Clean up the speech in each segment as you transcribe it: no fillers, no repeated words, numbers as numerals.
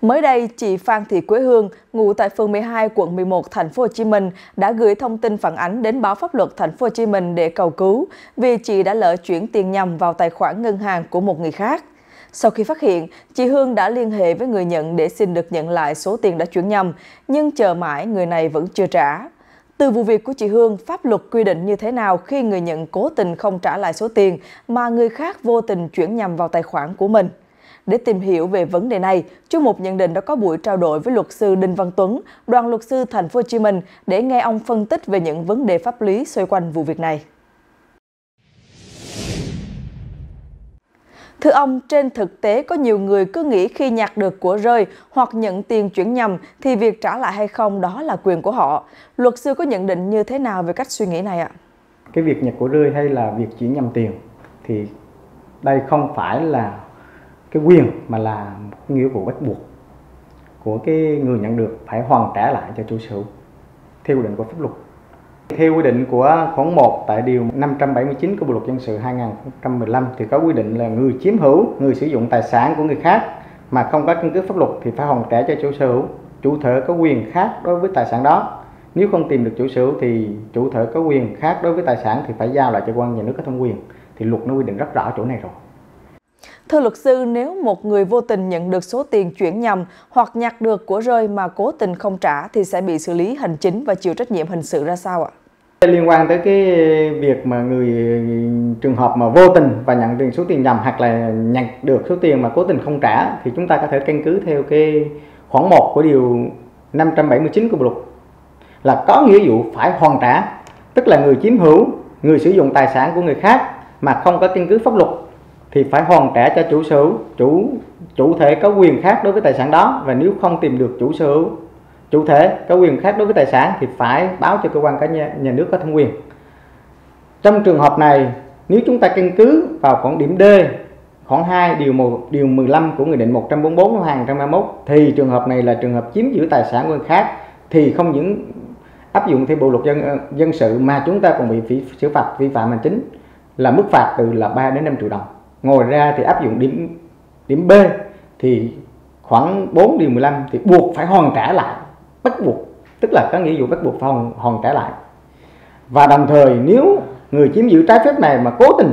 Mới đây, chị Phan Thị Quế Hương, ngụ tại phường 12, quận 11, thành phố Hồ Chí Minh đã gửi thông tin phản ánh đến báo Pháp luật thành phố Hồ Chí Minh để cầu cứu vì chị đã lỡ chuyển tiền nhầm vào tài khoản ngân hàng của một người khác. Sau khi phát hiện, chị Hương đã liên hệ với người nhận để xin được nhận lại số tiền đã chuyển nhầm, nhưng chờ mãi người này vẫn chưa trả. Từ vụ việc của chị Hương, pháp luật quy định như thế nào khi người nhận cố tình không trả lại số tiền mà người khác vô tình chuyển nhầm vào tài khoản của mình? Để tìm hiểu về vấn đề này, Chuyên mục Nhận định đã có buổi trao đổi với luật sư Đinh Văn Tuấn, đoàn luật sư thành phố Hồ Chí Minh để nghe ông phân tích về những vấn đề pháp lý xoay quanh vụ việc này. Thưa ông, trên thực tế có nhiều người cứ nghĩ khi nhặt được của rơi hoặc nhận tiền chuyển nhầm thì việc trả lại hay không đó là quyền của họ. Luật sư có nhận định như thế nào về cách suy nghĩ này ạ? Cái việc nhặt của rơi hay là việc chuyển nhầm tiền thì đây không phải là cái quyền mà là một nghĩa vụ bắt buộc của cái người nhận được phải hoàn trả lại cho chủ sở hữu theo quy định của pháp luật. Theo quy định của khoản 1 tại điều 579 của Bộ luật dân sự 2015 thì có quy định là người chiếm hữu, người sử dụng tài sản của người khác mà không có căn cứ pháp luật thì phải hoàn trả cho chủ sở hữu. Chủ thể có quyền khác đối với tài sản đó. Nếu không tìm được chủ sở hữu thì chủ thể có quyền khác đối với tài sản thì phải giao lại cho cơ quan nhà nước có thẩm quyền. Thì luật nó quy định rất rõ chỗ này rồi. Thưa luật sư, nếu một người vô tình nhận được số tiền chuyển nhầm hoặc nhặt được của rơi mà cố tình không trả thì sẽ bị xử lý hành chính và chịu trách nhiệm hình sự ra sao ạ? Liên quan tới cái việc mà trường hợp mà vô tình và nhận số tiền nhầm hoặc là nhận được số tiền mà cố tình không trả thì chúng ta có thể căn cứ theo cái khoản 1 của điều 579 của Bộ luật là có nghĩa vụ phải hoàn trả, tức là người chiếm hữu, người sử dụng tài sản của người khác mà không có căn cứ pháp luật thì phải hoàn trả cho chủ sở hữu, chủ thể có quyền khác đối với tài sản đó, và nếu không tìm được chủ sở hữu, chủ thể có quyền khác đối với tài sản thì phải báo cho cơ quan nhà nước có thẩm quyền. Trong trường hợp này, nếu chúng ta căn cứ vào khoản điểm D, khoản 2 điều 15 của Nghị định 144 năm 2021 thì trường hợp này là trường hợp chiếm giữ tài sản của người khác thì không những áp dụng theo Bộ luật dân sự mà chúng ta còn bị xử phạt vi phạm hành chính là mức phạt từ là 3 đến 5 triệu đồng. Ngoài ra thì áp dụng điểm B thì khoảng 4 điều 15 thì buộc phải hoàn trả lại, bắt buộc, tức là có nghĩa vụ bắt buộc phải hoàn trả lại. Và đồng thời nếu người chiếm giữ trái phép này mà cố tình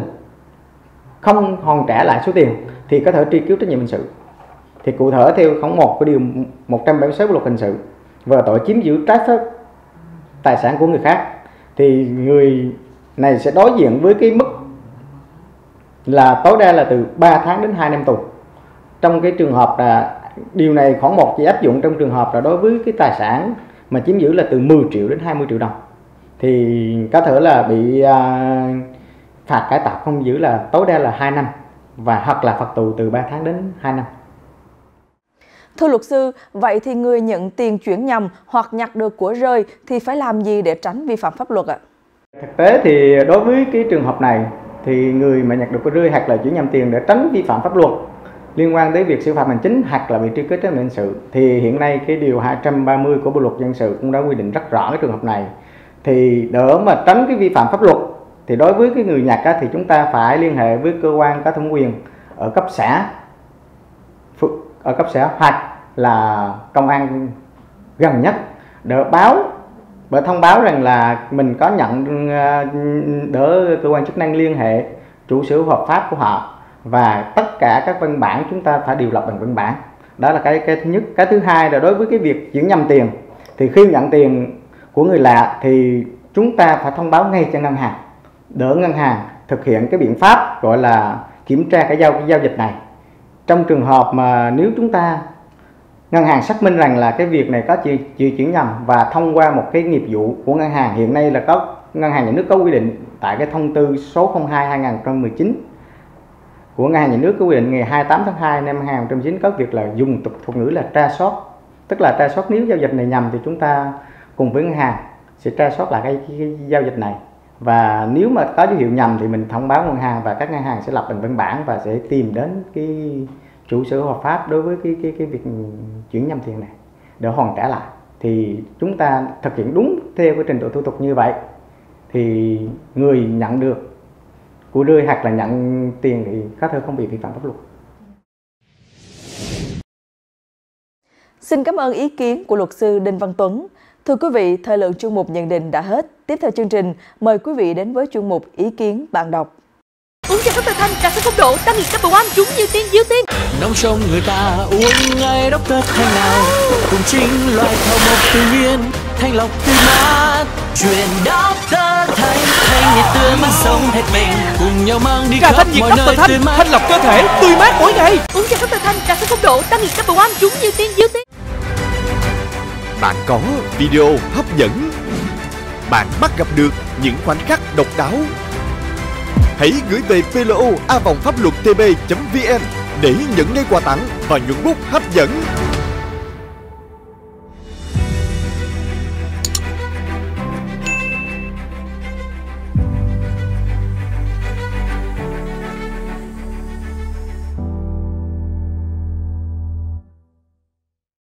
không hoàn trả lại số tiền thì có thể truy cứu trách nhiệm hình sự. Thì cụ thể theo khoản 1 của điều 176 Bộ luật hình sự về tội chiếm giữ trái phép tài sản của người khác thì người này sẽ đối diện với cái mức là tối đa là từ 3 tháng đến 2 năm tù. Trong cái trường hợp là điều này khoản 1 chỉ áp dụng trong trường hợp là đối với cái tài sản mà chiếm giữ là từ 10 triệu đến 20 triệu đồng thì có thể là bị phạt cải tạo không giữ là tối đa là 2 năm và hoặc là phạt tù từ 3 tháng đến 2 năm. Thưa luật sư, vậy thì người nhận tiền chuyển nhầm hoặc nhặt được của rơi thì phải làm gì để tránh vi phạm pháp luật ạ? Thực tế thì đối với cái trường hợp này thì người mà nhặt được của rơi hoặc là chuyển nhầm tiền để tránh vi phạm pháp luật liên quan tới việc xử phạt hành chính hoặc là bị truy cứu trách nhiệm hình sự thì hiện nay cái điều 230 của Bộ luật dân sự cũng đã quy định rất rõ cái trường hợp này. Thì để mà tránh cái vi phạm pháp luật thì đối với cái người nhặt thì chúng ta phải liên hệ với cơ quan có thẩm quyền ở cấp xã hoặc là công an gần nhất để thông báo rằng là mình có nhận, đỡ cơ quan chức năng liên hệ chủ sở hữu hợp pháp của họ, và tất cả các văn bản chúng ta phải điều lập bằng văn bản. Đó là cái thứ nhất. Cái thứ hai là đối với cái việc chuyển nhầm tiền thì khi nhận tiền của người lạ thì chúng ta phải thông báo ngay cho ngân hàng để ngân hàng thực hiện cái biện pháp gọi là kiểm tra cái giao dịch này. Trong trường hợp mà nếu ngân hàng xác minh rằng là cái việc này có chuyển nhầm và thông qua một cái nghiệp vụ của ngân hàng, hiện nay là có ngân hàng nhà nước có quy định tại cái thông tư số 02/2019 của ngân hàng nhà nước có quy định ngày 28 tháng 2 năm 2019 có việc là dùng thuật ngữ là tra soát, tức là tra soát nếu giao dịch này nhầm thì chúng ta cùng với ngân hàng sẽ tra soát lại cái giao dịch này, và nếu mà có dấu hiệu nhầm thì mình thông báo ngân hàng và các ngân hàng sẽ lập bằng văn bản và sẽ tìm đến cái chủ sở hữu hợp pháp đối với cái việc chuyển nhầm tiền này để hoàn trả lại. Thì chúng ta thực hiện đúng theo cái trình tự thủ tục như vậy thì người nhận được của rơi hoặc là nhận tiền thì có thể không bị vi phạm pháp luật. Xin cảm ơn ý kiến của luật sư Đinh Văn Tuấn. Thưa quý vị, thời lượng chuyên mục nhận định đã hết. Tiếp theo chương trình, mời quý vị đến với chuyên mục ý kiến bạn đọc. Uống trà Dr. Thanh, trà sữa phong độ tăng nhiệt double one, trúng nhiều tiên. Nóng trong người ta uống ngay Dr. Thanh nào, cùng chính loại thảo mộc tự nhiên, thanh lọc tươi mát. Chuyện Dr. Thanh, thanh nhiệt tươi mát sống hết mình, cùng nhau mang đi khắp mọi nơi tươi mát. Thanh lọc cơ thể, tươi mát mỗi ngày. Uống trà Dr. Thanh, trà sữa phong độ tăng nhiệt double one, trúng nhiều tiên. Bạn có video hấp dẫn, bạn bắt gặp được những khoảnh khắc độc đáo. Hãy gửi về plo@phapluottb.vn để nhận ngay quà tặng và nhuận bút hấp dẫn.